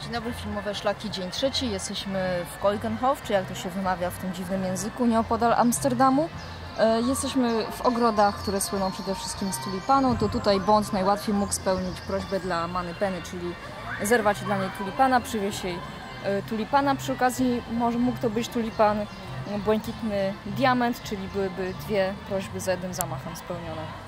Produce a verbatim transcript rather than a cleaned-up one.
Dzień dobry, filmowe szlaki, dzień trzeci. Jesteśmy w Keukenhof, czy jak to się wymawia w tym dziwnym języku, nieopodal Amsterdamu. Jesteśmy w ogrodach, które słyną przede wszystkim z tulipanu. To tutaj Bond najłatwiej mógł spełnić prośbę dla Manny Penny, czyli zerwać dla niej tulipana, przywieźć jej tulipana. Przy okazji może mógł to być tulipan błękitny diament, czyli byłyby dwie prośby za jednym zamachem spełnione.